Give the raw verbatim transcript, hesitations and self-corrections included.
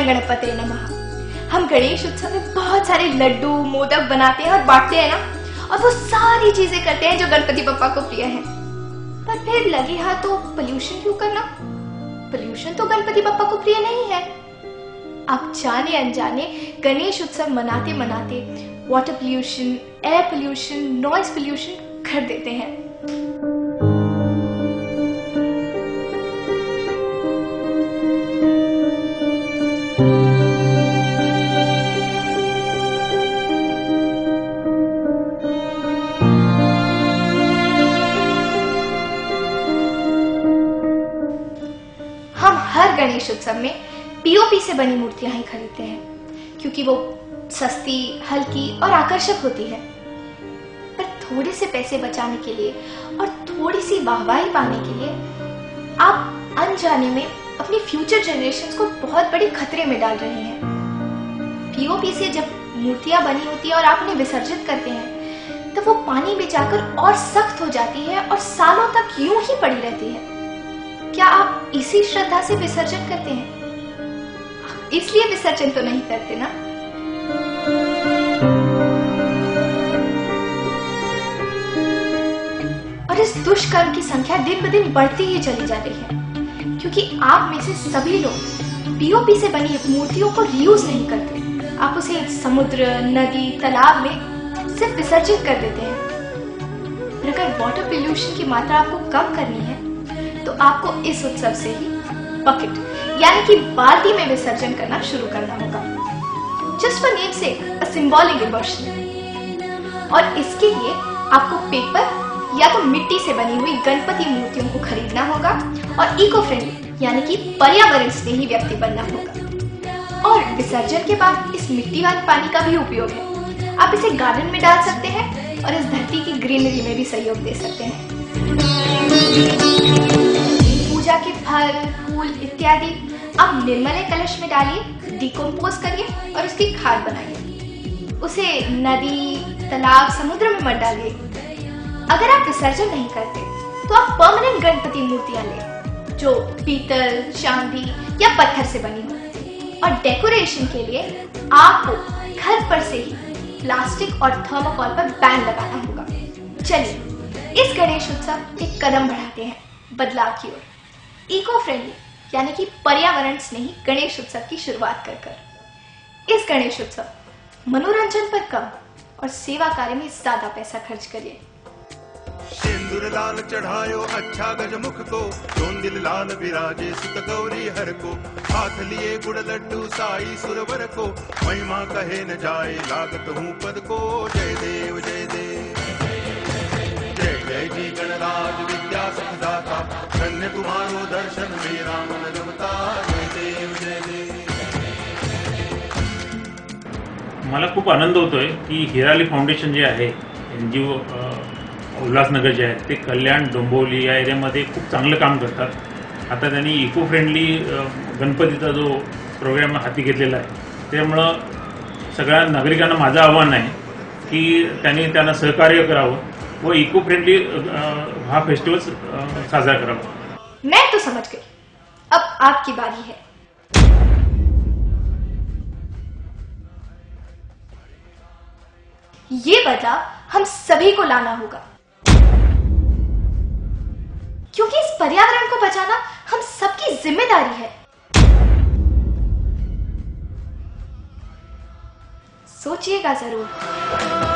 गणपते नमः। हम गणेश उत्सव में बहुत सारे लड्डू मोदक बनाते हैं और बांटते हैं ना, और वो सारी चीजें करते हैं जो गणपति बप्पा को प्रिय है। पर फिर लगे हाथ तो पोल्यूशन क्यों करना? पोल्यूशन तो गणपति बप्पा को प्रिय नहीं है। आप जाने अनजाने गणेश उत्सव मनाते मनाते water pollution, air pollution, noise pollution कर देते हैं। गणेश उत्सव में पीओपी से बनी मूर्तियां ही खरीदते हैं क्योंकि वो सस्ती, हल्की और आकर्षक होती है। पर थोड़े से पैसे बचाने के लिए और थोड़ी सी वाहवाही पाने के लिए आप अनजाने में अपनी फ्यूचर जनरेशंस को बहुत बड़े खतरे में डाल रहे हैं। पीओपी से जब मूर्तियां बनी होती है और आप उन्हें विसर्जित करते हैं तब वो पानी में जाकर और सख्त हो जाती है और सालों तक यूं ही पड़ी रहती है। क्या आप इसी श्रद्धा से विसर्जन करते हैं? इसलिए विसर्जन तो नहीं करते ना? और इस दुष्कर्म की संख्या दिन ब दिन बढ़ती ही चली जा रही है क्योंकि आप में से सभी लोग पीओपी से बनी मूर्तियों को रीयूज नहीं करते। आप उसे समुद्र, नदी, तालाब में सिर्फ विसर्जित कर देते हैं। पर अगर वाटर पोल्यूशन की मात्रा आपको कम करनी है तो आपको इस उत्सव से ही बकेट यानी कि बाल्टी में विसर्जन करना शुरू करना होगा। जस्ट फॉर नेम से अ सिंबॉलिक इमोशन। और इसके लिए आपको पेपर या तो मिट्टी से बनी हुई गणपति मूर्तियों को खरीदना होगा और इको फ्रेंडली यानी कि पर्यावरण स्नेही व्यक्ति बनना होगा। और विसर्जन के बाद इस मिट्टी वाले पानी का भी उपयोग है। आप इसे गार्डन में डाल सकते हैं और इस धरती की ग्रीनरी में भी सहयोग दे सकते हैं। पूजा के फल, फूल इत्यादि आप निर्मल कलश में डालिए, डिकम्पोज करिए और उसकी खाद बनाइए। उसे नदी, तालाब, समुद्र में मत डालिए। अगर आप विसर्जन नहीं करते तो आप परमानेंट गणपति मूर्तियां लें जो पीतल, चांदी या पत्थर से बनी हो। और डेकोरेशन के लिए आपको घर पर से ही प्लास्टिक और थर्मोकॉल पर बैन लगाना होगा। चलिए इस गणेश उत्सव एक कदम बढ़ाते हैं बदलाव की ओर, इको फ्रेंडली यानी कि पर्यावरण स्नेही गणेश उत्सव की शुरुआत कर कर। इस गणेश उत्सव मनोरंजन पर कम और सेवा कार्य में ज्यादा पैसा खर्च करिए। सिंदूर लाल चढ़ायो अच्छा गजमुख को, दिल लाल विराजे सुत गौरी हर को, हाथ लिए गुड़ लड्डू साई सुरवर को, महिमा कहे न जाए लागत हूँ पद को। जय देव जय देव जय जय जी गणराज विद्या सुखदाता, धन्य तुम्हारो दर्शन मेरा मन रमता। जय देव जय देव। मला खूप आनंद होतोय की हिराली फाउंडेशन जे आहे एनजीओ उल्हासनगर जे आहे ते कल्याण डोंबिवली या एरियामध्ये खूप चांगलं काम करतात। आता त्यांनी इको फ्रेंडली गणपतीचा जो प्रोग्राम हाती घेतलेला आहे त्यामुळं सगळ्या नागरिकांना माझं आव्हान आहे की त्यांनी त्यांना सहकार्य करावं व इको फ्रेंडली हा फेस्टिवल साजरा करावा। मैं तो समझ गई, अब आपकी बारी है। ये बदलाव हम सभी को लाना होगा क्योंकि इस पर्यावरण को बचाना हम सबकी जिम्मेदारी है। सोचिएगा जरूर।